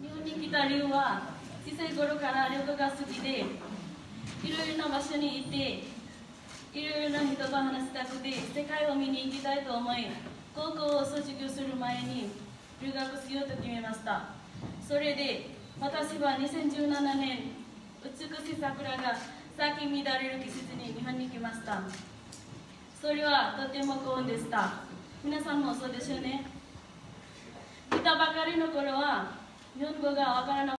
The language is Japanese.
日本に来た理由は小さい頃から旅行が好きで、いろいろな場所に行っていろいろな人と話したくて世界を見に行きたいと思い、高校を卒業する前に留学しようと決めました。それで私は2017年、美しい桜が咲き乱れる季節に日本に来ました。それはとても幸運でした。皆さんもそうでしょうね。来たばかりの頃は日本語がわからな